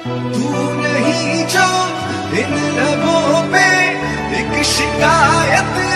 तू नहीं जो इन लबों पे एक शिकायत